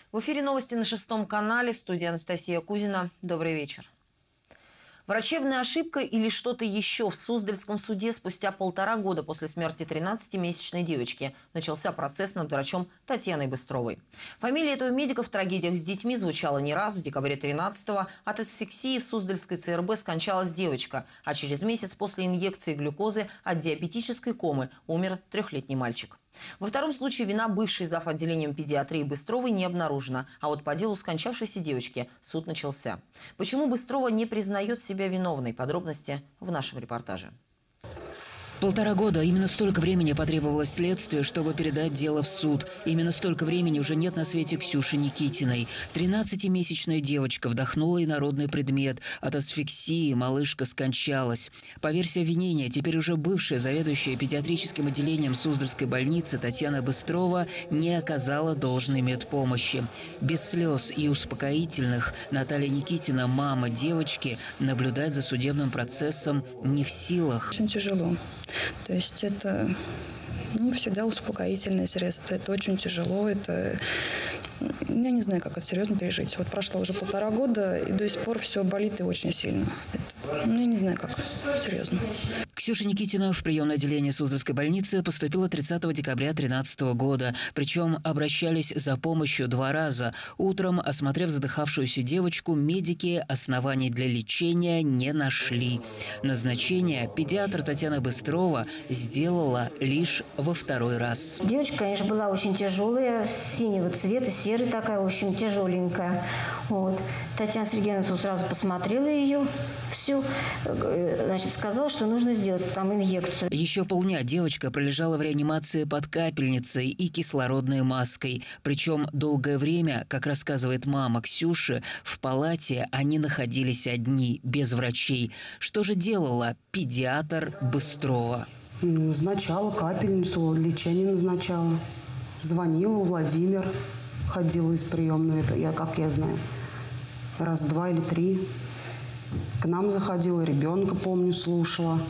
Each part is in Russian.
В эфире новости на 6 канале. В студии Анастасия Кузина. Добрый вечер. Врачебная ошибка или что-то еще? В Суздальском суде спустя 1,5 года после смерти 13-месячной девочки начался процесс над врачом Татьяной Быстровой. Фамилия этого медика в трагедиях с детьми звучала не раз. В декабре 13-го от асфиксии в Суздальской ЦРБ скончалась девочка, а через месяц после инъекции глюкозы от диабетической комы умер 3-летний мальчик. Во втором случае вина бывшей зав. Отделением педиатрии Быстровой не обнаружена. А вот по делу скончавшейся девочки суд начался. Почему Быстрова не признает себя виновной? Подробности в нашем репортаже. 1,5 года. Именно столько времени потребовалось следствию, чтобы передать дело в суд. Именно столько времени уже нет на свете Ксюши Никитиной. 13-месячная девочка вдохнула инородный предмет. От асфиксии малышка скончалась. По версии обвинения, теперь уже бывшая заведующая педиатрическим отделением Суздальской больницы Татьяна Быстрова не оказала должной медпомощи. Без слез и успокоительных Наталья Никитина, мама девочки, наблюдать за судебным процессом не в силах. Очень тяжело. То есть это всегда успокоительное средство. Это очень тяжело. Я не знаю, как это серьезно пережить. Вот прошло уже 1,5 года, и до сих пор все болит и очень сильно. Я не знаю, как серьезно. Ксюша Никитина в приемное отделение Суздальской больницы поступила 30 декабря 2013 года. Причем обращались за помощью 2 раза. Утром, осмотрев задыхавшуюся девочку, медики оснований для лечения не нашли. Назначение педиатр Татьяна Быстрова сделала лишь во 2-й раз. Девочка, конечно, была очень тяжелая, синего цвета, серая такая, очень тяжеленькая. Вот. Татьяна Сергеевна сразу посмотрела ее, всю, значит, сказала, что нужно сделать там инъекцию. Еще полдня девочка пролежала в реанимации под капельницей и кислородной маской. Причем долгое время, как рассказывает мама Ксюши, в палате они находились одни, без врачей. Что же делала педиатр Быстрова? Назначала капельницу, лечение назначала. Звонила Владимир, ходила из приемной, это как я знаю, 1, 2 или 3. К нам заходила, ребенка, помню, слушала.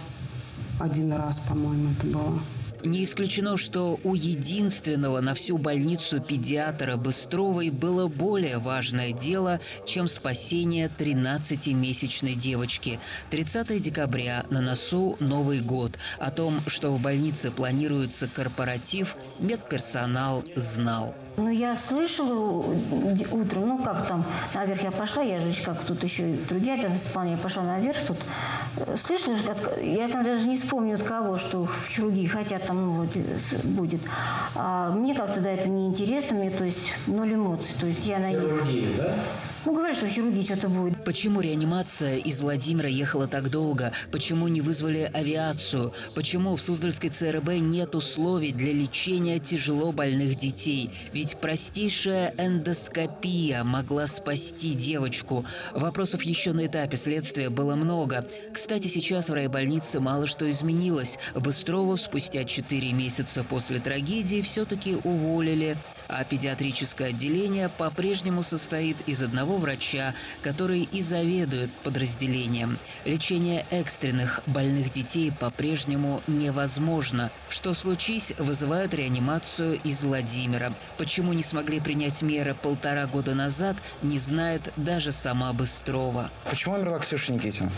1 раз, по-моему, это было. Не исключено, что у единственного на всю больницу педиатра Быстровой было более важное дело, чем спасение 13-месячной девочки. 30 декабря, на носу Новый год. О том, что в больнице планируется корпоратив, медперсонал знал. Я слышала утром, как там, наверх я пошла, я же как тут еще и другие обязанности исполняю, я пошла наверх тут. Слышала, я даже не вспомню от кого, что в хирургии хотят там будет. А мне как-то до этого не интересно, мне, то есть, 0 эмоций. То есть я на хирургии, да? Говорят, что в хирургии что-то будет. Почему реанимация из Владимира ехала так долго? Почему не вызвали авиацию? Почему в Суздальской ЦРБ нет условий для лечения тяжело больных детей? Ведь простейшая эндоскопия могла спасти девочку. Вопросов еще на этапе следствия было много. Кстати, сейчас в райбольнице мало что изменилось. Быстрову спустя 4 месяца после трагедии все-таки уволили. А педиатрическое отделение по-прежнему состоит из одного врача, который и заведует подразделением. Лечение экстренных больных детей по-прежнему невозможно. Что случись, вызывают реанимацию из Владимира. Почему не смогли принять меры 1,5 года назад, не знает даже сама Быстрова. Почему умерла Ксюша Никитина?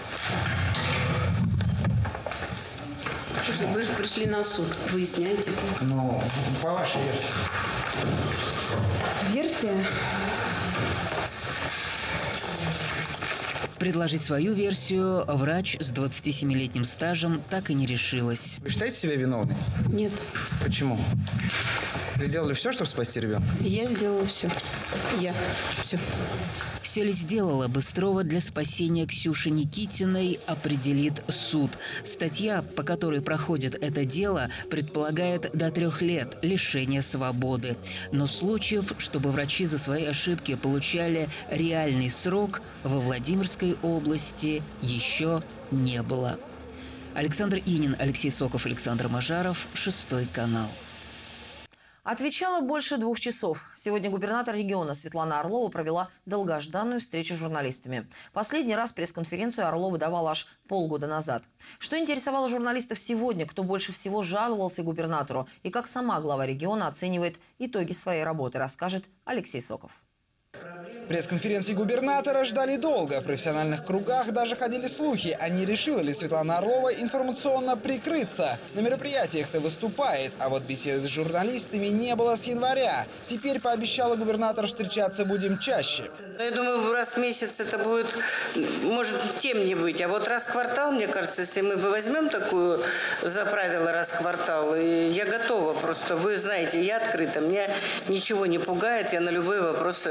Вы же пришли на суд, выясняйте. По вашей версии. Версия? Предложить свою версию врач с 27-летним стажем так и не решилась. Вы считаете себя виновной? Нет. Почему? Вы сделали все, чтобы спасти ребенка? Я сделала все. Все. Все ли сделала Быстрова для спасения Ксюши Никитиной, определит суд. Статья, по которой проходит это дело, предполагает до 3 лет лишения свободы. Но случаев, чтобы врачи за свои ошибки получали реальный срок, во Владимирской области еще не было. Александр Инин, Алексей Соков, Александр Мажаров, 6 канал. Отвечала больше 2 часов. Сегодня губернатор региона Светлана Орлова провела долгожданную встречу с журналистами. Последний раз пресс-конференцию Орлова давала аж полгода назад. Что интересовало журналистов сегодня, кто больше всего жаловался губернатору и как сама глава региона оценивает итоги своей работы, расскажет Алексей Соков. Пресс-конференции губернатора ждали долго. В профессиональных кругах даже ходили слухи, а не решила ли Светлана Орлова информационно прикрыться. На мероприятиях-то выступает, а вот беседы с журналистами не было с января. Теперь пообещала губернатор, встречаться будем чаще. Я думаю, раз в месяц это будет, может, тем не быть. А вот раз в квартал, мне кажется, если мы возьмем такую за правило раз в квартал, я готова. Просто вы знаете, я открыта, меня ничего не пугает. Я на любые вопросы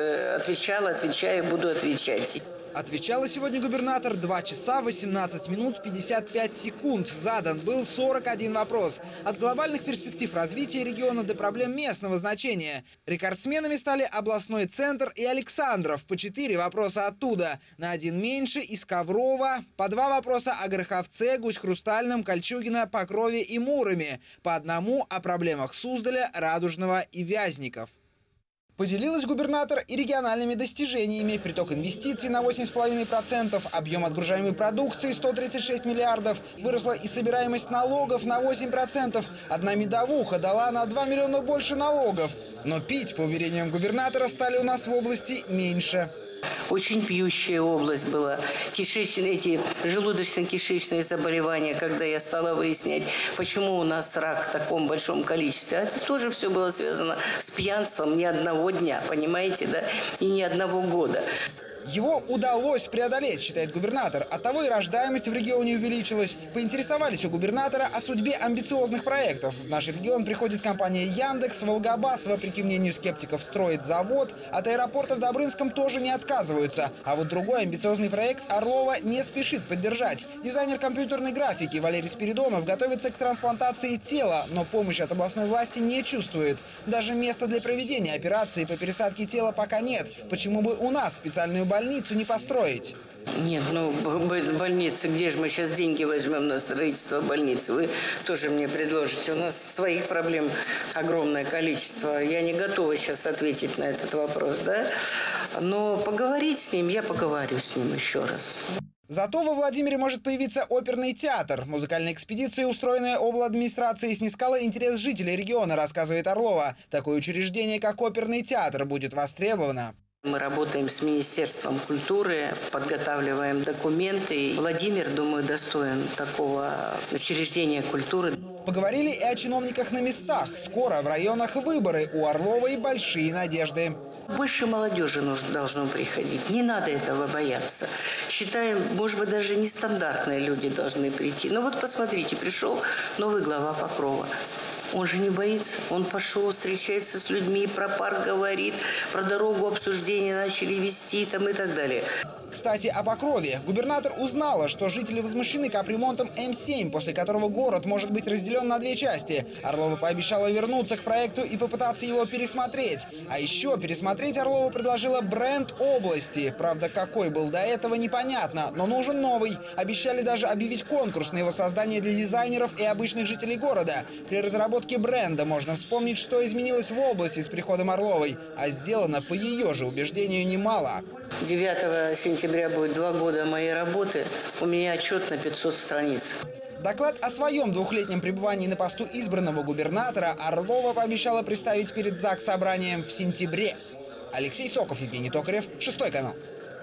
отвечаю, буду отвечать. Отвечала сегодня губернатор 2 часа 18 минут 55 секунд. Задан был 41 вопрос. От глобальных перспектив развития региона до проблем местного значения. Рекордсменами стали областной центр и Александров. По 4 вопроса оттуда. На 1 меньше из Коврова. По 2 вопроса о Гороховце, Гусь-Хрустальном, Кольчугино, Покрове и Муроме. По 1 о проблемах Суздаля, Радужного и Вязников. Поделилась губернатор и региональными достижениями. Приток инвестиций на 8,5%, объем отгружаемой продукции 136 миллиардов. Выросла и собираемость налогов на 8%. Одна медовуха дала на 2 миллиона больше налогов. Но пить, по уверениям губернатора, стали у нас в области меньше. Очень пьющая область была. Эти желудочно-кишечные заболевания, когда я стала выяснять, почему у нас рак в таком большом количестве. Это тоже все было связано с пьянством ни одного дня, понимаете, да? И ни одного года. Его удалось преодолеть, считает губернатор. Оттого и рождаемость в регионе увеличилась. Поинтересовались у губернатора о судьбе амбициозных проектов. В наш регион приходит компания «Яндекс», «Волгабас», вопреки мнению скептиков, строит завод. От аэропорта в Добрынском тоже не отказываются. А вот другой амбициозный проект Орлова не спешит поддержать. Дизайнер компьютерной графики Валерий Спиридонов готовится к трансплантации тела, но помощи от областной власти не чувствует. Даже места для проведения операции по пересадке тела пока нет. Почему бы у нас специальную больницу не построить? Нет, больницы, где же мы сейчас деньги возьмем на строительство больницы? Вы тоже мне предложите. У нас своих проблем огромное количество. Я не готова сейчас ответить на этот вопрос, да? Но поговорить с ним, я поговорю с ним еще раз. Зато во Владимире может появиться оперный театр. Музыкальная экспедиция, устроенная обладминистрацией, снискала интерес жителей региона, рассказывает Орлова. Такое учреждение, как оперный театр, будет востребовано. Мы работаем с Министерством культуры, подготавливаем документы. Владимир, думаю, достоин такого учреждения культуры. Поговорили и о чиновниках на местах. Скоро в районах выборы. У Орловой большие надежды. Больше молодежи должно приходить. Не надо этого бояться. Считаем, может быть, даже нестандартные люди должны прийти. Но вот посмотрите, пришел новый глава Покрова. Он же не боится. Он пошел, встречается с людьми, про парк говорит, про дорогу обсуждения начали вести там и так далее. Кстати, о Покрове. Губернатор узнала, что жители возмущены капремонтом М7, после которого город может быть разделен на 2 части. Орлова пообещала вернуться к проекту и попытаться его пересмотреть. А еще пересмотреть Орлова предложила бренд области. Правда, какой был до этого, непонятно, но нужен новый. Обещали даже объявить конкурс на его создание для дизайнеров и обычных жителей города. При разработке бренда можно вспомнить, что изменилось в области с приходом Орловой. А сделано, по ее же убеждению, немало. 9 сентября будет 2 года моей работы. У меня отчет на 500 страниц. Доклад о своем 2-летнем пребывании на посту избранного губернатора Орлова пообещала представить перед ЗАГС-собранием в сентябре. Алексей Соков, Евгений Токарев, 6 канал.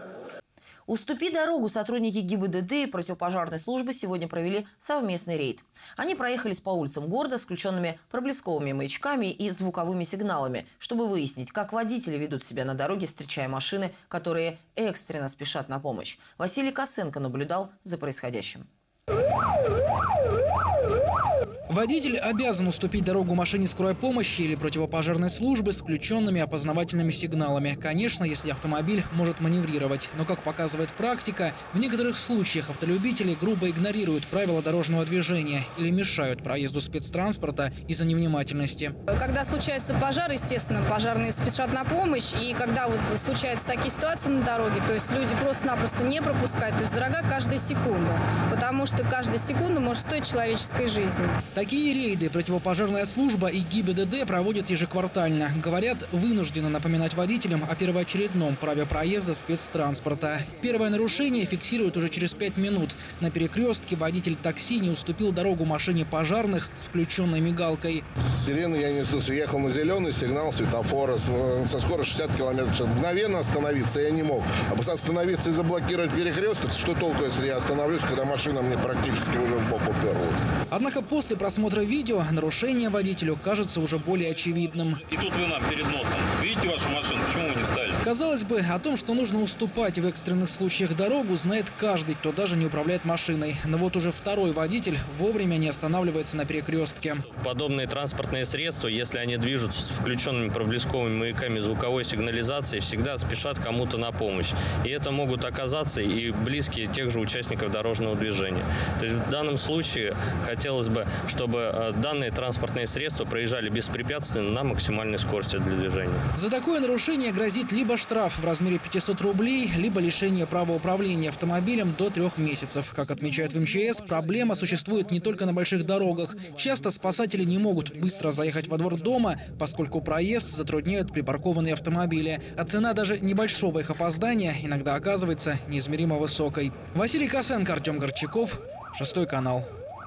«Уступи дорогу» сотрудники ГИБДД и противопожарной службы сегодня провели совместный рейд. Они проехались по улицам города с включенными проблесковыми маячками и звуковыми сигналами, чтобы выяснить, как водители ведут себя на дороге, встречая машины, которые экстренно спешат на помощь. Василий Косенко наблюдал за происходящим. Водитель обязан уступить дорогу машине скорой помощи или противопожарной службы с включенными опознавательными сигналами. Конечно, если автомобиль может маневрировать. Но, как показывает практика, в некоторых случаях автолюбители грубо игнорируют правила дорожного движения или мешают проезду спецтранспорта из-за невнимательности. Когда случается пожар, естественно, пожарные спешат на помощь. И когда вот случаются такие ситуации на дороге, то есть люди просто-напросто не пропускают. То есть дорога каждая секунда. Потому что каждая секунда может стоить человеческой жизни. Такие рейды противопожарная служба и ГИБДД проводят ежеквартально. Говорят, вынуждены напоминать водителям о первоочередном праве проезда спецтранспорта. Первое нарушение фиксируют уже через 5 минут. На перекрестке водитель такси не уступил дорогу машине пожарных с включенной мигалкой. Сирены я не слышу. Ехал на зеленый сигнал светофора со скоростью 60 км. Мгновенно остановиться я не мог. А остановиться и заблокировать перекресток, что толку, если я остановлюсь, когда машина мне практически уже в бок уперла. Однако после просмотра видео нарушение водителю кажется уже более очевидным. И тут вы нам перед носом. Видите вашу машину? Почему вы не встали? Казалось бы, о том, что нужно уступать в экстренных случаях дорогу, знает каждый, кто даже не управляет машиной. Но вот уже второй водитель вовремя не останавливается на перекрестке. Подобные транспортные средства, если они движутся с включенными проблесковыми маяками звуковой сигнализации, всегда спешат кому-то на помощь. И это могут оказаться и близкие тех же участников дорожного движения. То есть в данном случае хотелось бы, чтобы данные транспортные средства проезжали беспрепятственно на максимальной скорости для движения. За такое нарушение грозит либо штраф в размере 500 рублей, либо лишение права управления автомобилем до 3 месяцев. Как отмечают в МЧС, проблема существует не только на больших дорогах. Часто спасатели не могут быстро заехать во двор дома, поскольку проезд затрудняют припаркованные автомобили. А цена даже небольшого их опоздания иногда оказывается неизмеримо высокой. Василий Косенко, Артем Горчаков, 6 канал.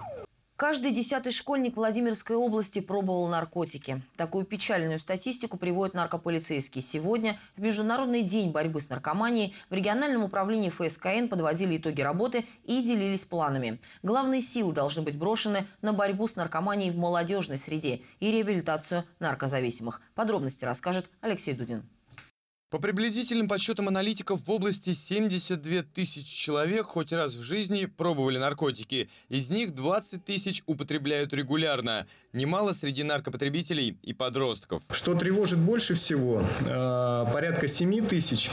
Каждый 10-й школьник Владимирской области пробовал наркотики. Такую печальную статистику приводят наркополицейские. Сегодня, в Международный день борьбы с наркоманией, в региональном управлении ФСКН подводили итоги работы и делились планами. Главные силы должны быть брошены на борьбу с наркоманией в молодежной среде и реабилитацию наркозависимых. Подробности расскажет Алексей Дудин. По приблизительным подсчетам аналитиков, в области 72 тысячи человек хоть раз в жизни пробовали наркотики. Из них 20 тысяч употребляют регулярно. Немало среди наркопотребителей и подростков. Что тревожит больше всего, порядка 7 тысяч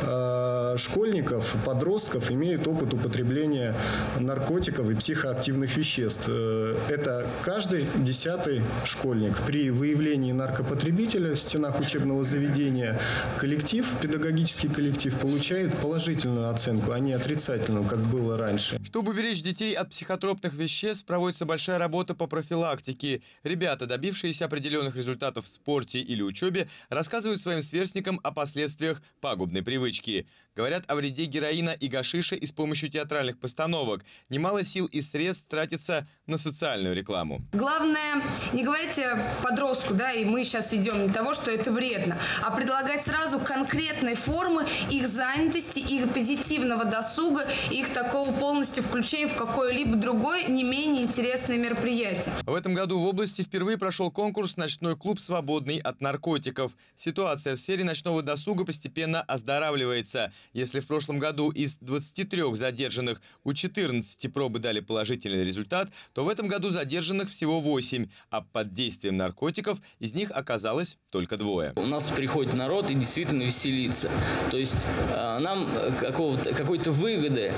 школьников, подростков имеют опыт употребления наркотиков и психоактивных веществ. Это каждый 10-й школьник. При выявлении наркопотребителя в стенах учебного заведения педагогический коллектив получает положительную оценку, а не отрицательную, как было раньше. Чтобы беречь детей от психотропных веществ, проводится большая работа по профилактике. Ребята, добившиеся определенных результатов в спорте или учебе, рассказывают своим сверстникам о последствиях пагубной привычки. Говорят о вреде героина и гашиша и с помощью театральных постановок. Немало сил и средств тратится на социальную рекламу. Главное, не говорите подростку, да, и мы сейчас идем на того, что это вредно, а предлагать сразу конкретные формы их занятости, их позитивного досуга, их такого полностью включения в какое-либо другое, не менее интересное мероприятие. В этом году в области впервые прошел конкурс «Ночной клуб, свободный от наркотиков». Ситуация в сфере ночного досуга постепенно оздоравливается. Если в прошлом году из 23 задержанных у 14 пробы дали положительный результат, то в этом году задержанных всего 8, а под действием наркотиков из них оказалось только 2. У нас приходит народ и действительно веселится. То есть нам какой-то выгоды,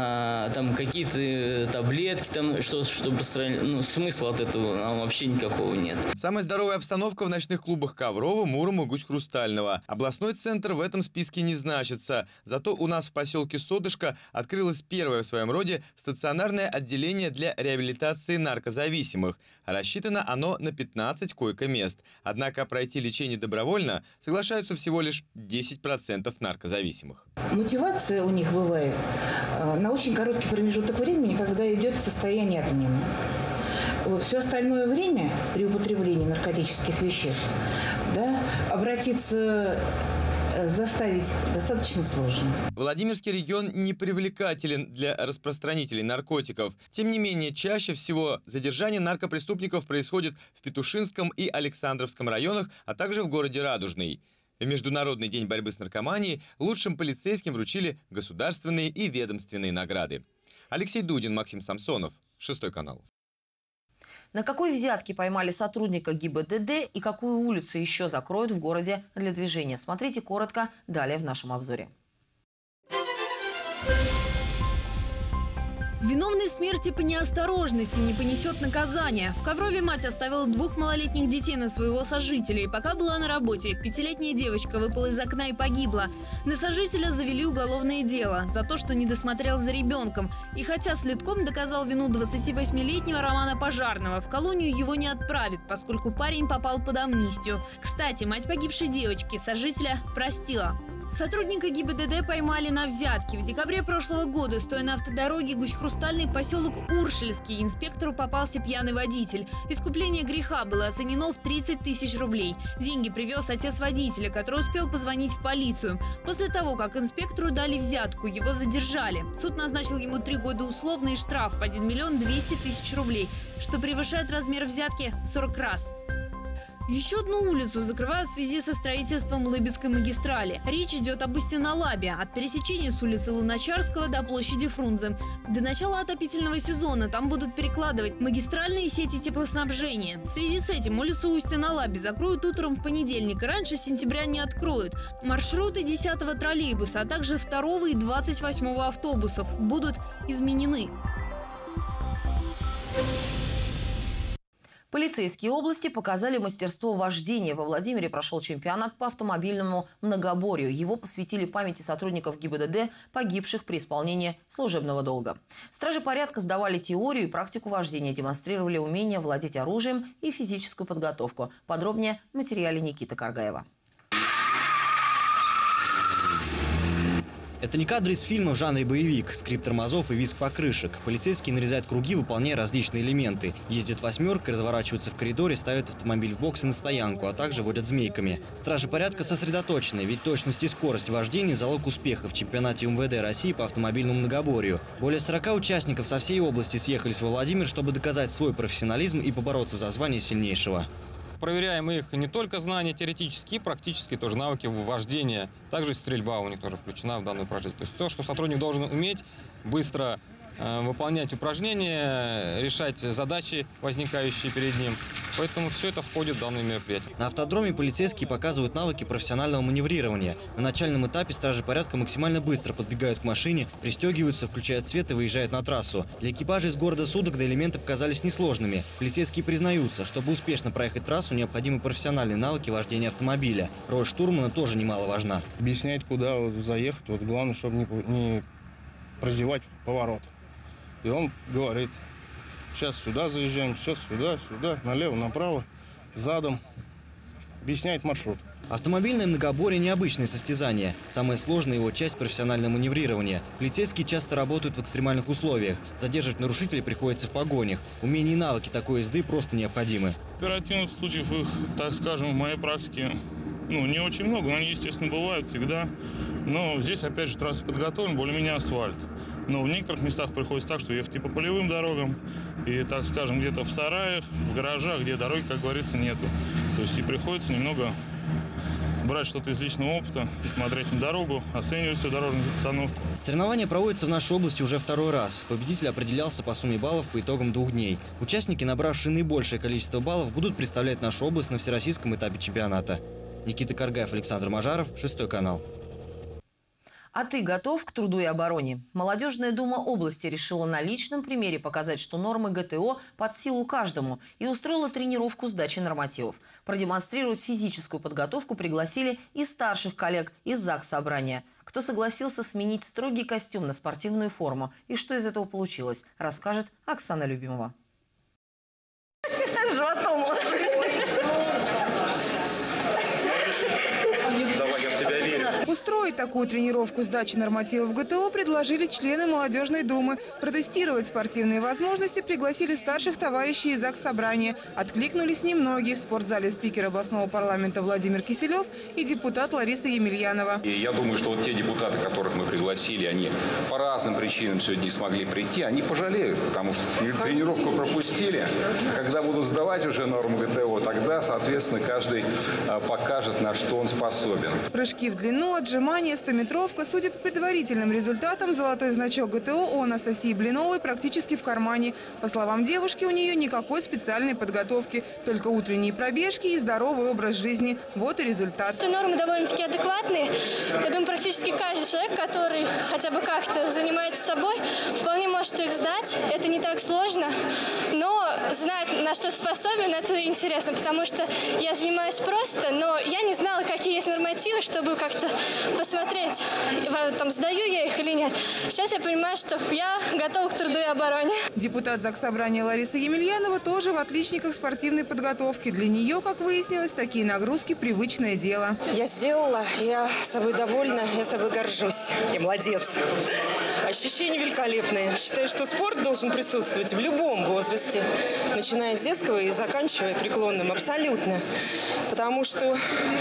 там какие-то таблетки, там, чтобы смысла от этого нам вообще никакого нет. Самая здоровая обстановка в ночных клубах Коврова, Мурома, Гусь-Хрустального. Областной центр в этом списке не значится. Зато у нас в поселке Содышко открылось первое в своем роде стационарное отделение для реабилитации наркозависимых. Рассчитано оно на 15 койко-мест. Однако пройти лечение добровольно соглашаются всего лишь 10% наркозависимых. Мотивация у них бывает на очень короткий промежуток времени, когда идет состояние отмены. Вот все остальное время при употреблении наркотических веществ, да, обратиться, заставить достаточно сложно. Владимирский регион не привлекателен для распространителей наркотиков. Тем не менее, чаще всего задержание наркопреступников происходит в Петушинском и Александровском районах, а также в городе Радужный. В Международный день борьбы с наркоманией лучшим полицейским вручили государственные и ведомственные награды. Алексей Дудин, Максим Самсонов, 6 канал. На какой взятке поймали сотрудника ГИБДД и какую улицу еще закроют в городе для движения? Смотрите коротко далее в нашем обзоре. Виновный в смерти по неосторожности не понесет наказания. В Коврове мать оставила 2 малолетних детей на своего сожителя. И пока была на работе, 5-летняя девочка выпала из окна и погибла. На сожителя завели уголовное дело за то, что не досмотрел за ребенком. И хотя следком доказал вину 28-летнего Романа Пожарного, в колонию его не отправят, поскольку парень попал под амнистию. Кстати, мать погибшей девочки сожителя простила. Сотрудника ГИБДД поймали на взятке. В декабре прошлого года, стоя на автодороге Гусь-Хрустальный, поселок Уршельский, инспектору попался пьяный водитель. Искупление греха было оценено в 30 тысяч рублей. Деньги привез отец водителя, который успел позвонить в полицию. После того, как инспектору дали взятку, его задержали. Суд назначил ему 3 года условный штраф в 1 200 000 рублей, что превышает размер взятки в 40 раз. Еще одну улицу закрывают в связи со строительством Лыбецкой магистрали. Речь идет об Устино-Лабе, от пересечения с улицы Луначарского до площади Фрунзе. До начала отопительного сезона там будут перекладывать магистральные сети теплоснабжения. В связи с этим улицу Устино-Лабе закроют утром в понедельник и раньше сентября не откроют. Маршруты 10-го троллейбуса, а также 2-го и 28-го автобусов будут изменены. Полицейские области показали мастерство вождения. Во Владимире прошел чемпионат по автомобильному многоборью. Его посвятили памяти сотрудников ГИБДД, погибших при исполнении служебного долга. Стражи порядка сдавали теорию и практику вождения, демонстрировали умение владеть оружием и физическую подготовку. Подробнее в материале Никиты Каргаева. Это не кадры из фильма в жанре боевик, скрип тормозов и визг покрышек. Полицейские нарезают круги, выполняя различные элементы. Ездят восьмеркой, разворачиваются в коридоре, ставят автомобиль в бокс и на стоянку, а также водят змейками. Стражи порядка сосредоточены, ведь точность и скорость вождения – залог успеха в чемпионате МВД России по автомобильному многоборью. Более 40 участников со всей области съехались во Владимир, чтобы доказать свой профессионализм и побороться за звание сильнейшего. Проверяем их не только знания теоретические, практические тоже навыки вождения. Также стрельба у них тоже включена в данную упражнение. То есть то, что сотрудник должен уметь быстро выполнять упражнения, решать задачи, возникающие перед ним. Поэтому все это входит в данное мероприятие. На автодроме полицейские показывают навыки профессионального маневрирования. На начальном этапе стражи порядка максимально быстро подбегают к машине, пристегиваются, включают свет и выезжают на трассу. Для экипажа из города Судогда элементы показались несложными. Полицейские признаются, чтобы успешно проехать трассу, необходимы профессиональные навыки вождения автомобиля. Роль штурмана тоже немаловажна. Объяснять, куда заехать, главное, чтобы не прозевать поворот. И он говорит: сейчас сюда заезжаем, сейчас сюда, налево, направо, задом. Объясняет маршрут. Автомобильное многоборье – необычное состязание. Самая сложная его часть – профессиональное маневрирование. Полицейские часто работают в экстремальных условиях. Задерживать нарушителей приходится в погонях. Умения и навыки такой езды просто необходимы. Оперативных случаев их, так скажем, в моей практике не очень много. Они, естественно, бывают всегда. Но здесь, опять же, трасса подготовлена, более-менее асфальт. Но в некоторых местах приходится так, что ехать и по полевым дорогам, и, так скажем, где-то в сараях, в гаражах, где дороги, как говорится, нету. То есть и приходится немного брать что-то из личного опыта и смотреть на дорогу, оценивать всю дорожную обстановку. Соревнования проводятся в нашей области уже 2-й раз. Победитель определялся по сумме баллов по итогам 2 дней. Участники, набравшие наибольшее количество баллов, будут представлять нашу область на всероссийском этапе чемпионата. Никита Каргаев, Александр Мажаров, 6 канал. А ты готов к труду и обороне? Молодежная дума области решила на личном примере показать, что нормы ГТО под силу каждому, и устроила тренировку сдачи нормативов. Продемонстрировать физическую подготовку пригласили и старших коллег из ЗАГС-собрания. Кто согласился сменить строгий костюм на спортивную форму и что из этого получилось, расскажет Оксана Любимова. Животом ложись. Давай, я в тебя верю. Устроить такую тренировку сдачи нормативов ГТО предложили члены молодежной думы. Протестировать спортивные возможности пригласили старших товарищей из ЗАГС-собрания. Откликнулись немногие. В спортзале спикер областного парламента Владимир Киселев и депутат Лариса Емельянова. И я думаю, что вот те депутаты, которых мы пригласили, они по разным причинам сегодня не смогли прийти, они пожалеют, потому что тренировку пропустили. Когда будут сдавать уже норму ГТО, тогда, соответственно, каждый покажет, на что он способен. Прыжки в длину, отжимания, 100-метровка. Судя по предварительным результатам, золотой значок ГТО у Анастасии Блиновой практически в кармане. По словам девушки, у нее никакой специальной подготовки. Только утренние пробежки и здоровый образ жизни. Вот и результат. Нормы довольно-таки адекватные. Я думаю, практически каждый человек, который хотя бы как-то занимается собой, вполне может их сдать. Это не так сложно. Но знать, на что способен, это интересно, потому что я занимаюсь просто, но я не знала, какие есть нормативы, чтобы как-то посмотреть, там, сдаю я их или нет. Сейчас я понимаю, что я готова к труду и обороне. Депутат Заксобрания Лариса Емельянова тоже в отличниках спортивной подготовки. Для нее, как выяснилось, такие нагрузки – привычное дело. Я сделала, я собой довольна, я собой горжусь. Я молодец. Ощущения великолепные. Считаю, что спорт должен присутствовать в любом возрасте, начиная с детского и заканчивая преклонным. Абсолютно. Потому что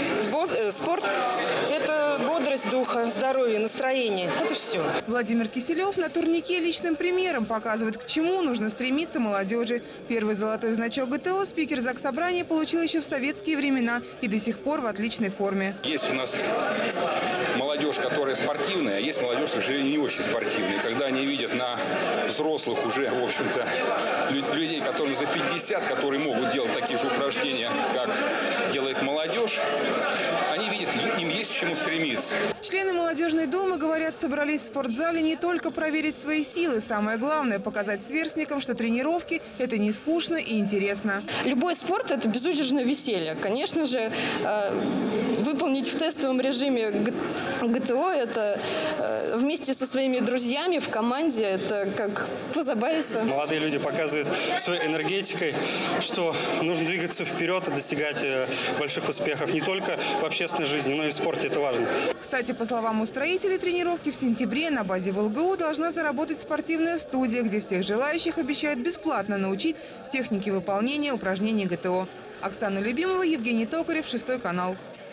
спорт – это бодрость духа, здоровье, настроение. Это все. Владимир Киселев на турнике личным примером показывает, к чему нужно стремиться молодежи. Первый золотой значок ГТО спикер Заксобрания получил еще в советские времена и до сих пор в отличной форме. Есть у нас молодежь, которая спортивная, а есть молодежь, к сожалению, не очень спортивная. Когда они видят на взрослых уже, в общем-то, людей, которым за 50, которые могут делать такие же упражнения, как делает молодежь, они видят, им есть к чему стремиться. Члены молодежной думы, говорят, собрались в спортзале не только проверить свои силы. Самое главное – показать сверстникам, что тренировки – это не скучно и интересно. Любой спорт – это безудержное веселье. Конечно же, выполнить в тестовом режиме ГТО – это вместе со своими друзьями в команде, это как позабавиться. Молодые люди показывают своей энергетикой, что нужно двигаться вперед и достигать больших успехов не только в общественной жизни, но и в спорте. Это важно. Кстати, по словам устроителей тренировки, в сентябре на базе ВЛГУ должна заработать спортивная студия, где всех желающих обещают бесплатно научить технике выполнения упражнений ГТО. Оксана Любимова, Евгений Токарев, 6 канал.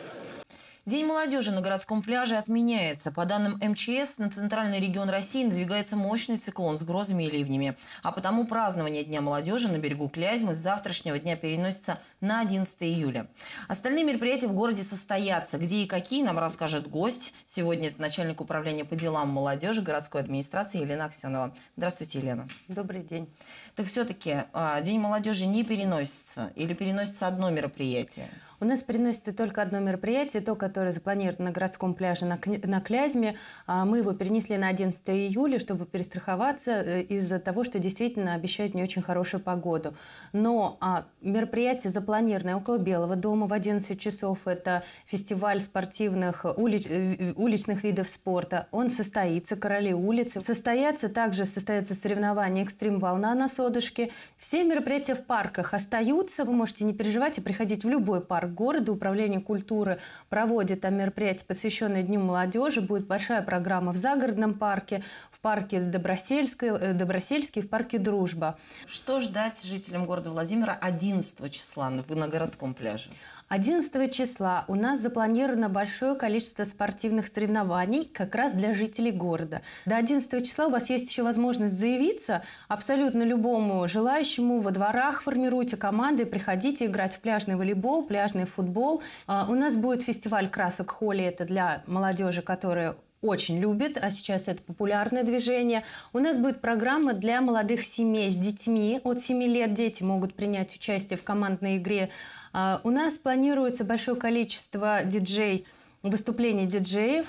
День молодежи на городском пляже отменяется. По данным МЧС, на центральный регион России надвигается мощный циклон с грозами и ливнями. А потому празднование Дня молодежи на берегу Клязьмы с завтрашнего дня переносится на 11 июля. Остальные мероприятия в городе состоятся. Где и какие, нам расскажет гость. Сегодня это начальник управления по делам молодежи городской администрации Елена Аксенова. Здравствуйте, Елена. Добрый день. Так все-таки День молодежи не переносится или переносится одно мероприятие? У нас переносится только одно мероприятие, то, которое запланировано на городском пляже на Клязьме. Мы его перенесли на 11 июля, чтобы перестраховаться из-за того, что действительно обещают не очень хорошую погоду. Но мероприятие запланированное около Белого дома в 11 часов. Это фестиваль спортивных уличных видов спорта. Он состоится, «Короли улицы». Состоятся соревнования «Экстрим-волна» на Содышке. Все мероприятия в парках остаются. Вы можете не переживать и приходить в любой парк города. Управление культуры проводит там мероприятия, посвященные Дню молодежи. Будет большая программа в загородном парке, в парке Добросельский, в парке Дружба. Что ждать жителям города Владимира 11 числа на городском пляже? 11 числа у нас запланировано большое количество спортивных соревнований как раз для жителей города. До 11 числа у вас есть еще возможность заявиться абсолютно любому желающему. Во дворах формируйте команды, приходите играть в пляжный волейбол, пляжный футбол. У нас будет фестиваль красок Холли, это для молодежи, которая очень любит, а сейчас это популярное движение. У нас будет программа для молодых семей с детьми. От 7 лет дети могут принять участие в командной игре. У нас планируется большое количество выступлений диджеев.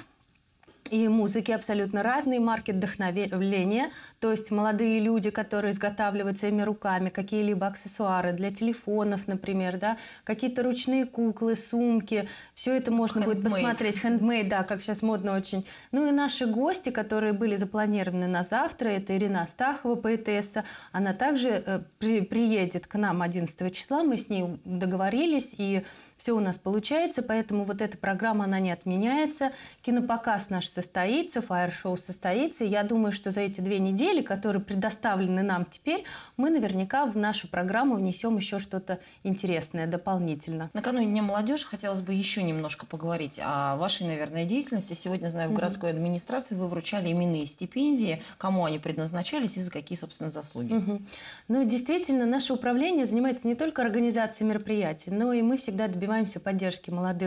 И музыки абсолютно разные, марки вдохновения, то есть молодые люди, которые изготавливают своими руками какие-либо аксессуары для телефонов, например, да, какие-то ручные куклы, сумки, все это можно будет посмотреть. Handmade, да, как сейчас модно очень. Ну и наши гости, которые были запланированы на завтра, это Ирина Астахова, поэтесса, она также приедет к нам 11 числа, мы с ней договорились, и все у нас получается, поэтому вот эта программа, она не отменяется. Кинопоказ наш состоится, фаер-шоу состоится. И я думаю, что за эти 2 недели, которые предоставлены нам теперь, мы наверняка в нашу программу внесем еще что-то интересное дополнительно. Накануне Дня молодежи хотелось бы еще немножко поговорить о вашей, наверное, деятельности. Сегодня, знаю, в городской администрации вы вручали именные стипендии. Кому они предназначались и за какие, собственно, заслуги? Ну, действительно, наше управление занимается не только организацией мероприятий, но и мы всегда добиваемся поддержки молодых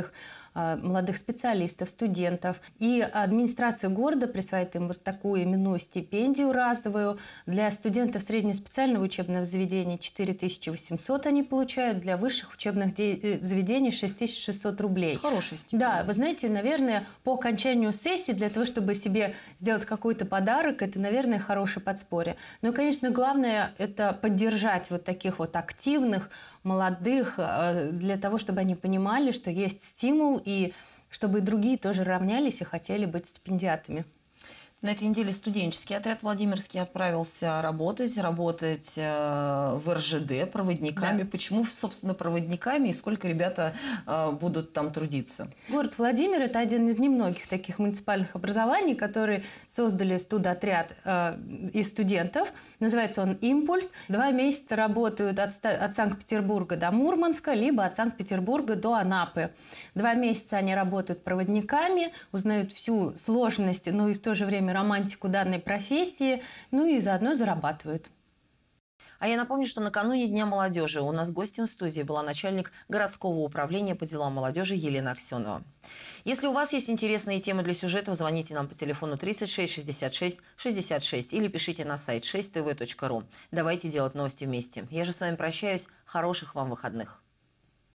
молодых специалистов, студентов. И администрация города присваивает им вот такую именную стипендию разовую. Для студентов среднеспециального учебного заведения 4800 они получают, для высших учебных заведений 6600 рублей. Хорошая стипендия. Да, вы знаете, наверное, по окончанию сессии для того, чтобы себе сделать какой-то подарок, это, наверное, хорошее подспорье. Но, конечно, главное – это поддержать вот таких вот активных, молодых, для того, чтобы они понимали, что есть стимул, и чтобы и другие тоже равнялись и хотели быть стипендиатами. На этой неделе студенческий отряд Владимирский отправился работать в РЖД проводниками. Да. Почему, собственно, проводниками и сколько ребята будут там трудиться? Город Владимир – это один из немногих таких муниципальных образований, которые создали студотряд из студентов. Называется он «Импульс». 2 месяца работают от Санкт-Петербурга до Мурманска, либо от Санкт-Петербурга до Анапы. 2 месяца они работают проводниками, узнают всю сложность, но и в то же время романтику данной профессии, ну и заодно зарабатывают. А я напомню, что накануне Дня молодежи у нас гостем в студии была начальник городского управления по делам молодежи Елена Аксенова. Если у вас есть интересные темы для сюжетов, звоните нам по телефону 36 66 66 или пишите на сайт 6tv.ru. Давайте делать новости вместе. Я же с вами прощаюсь. Хороших вам выходных.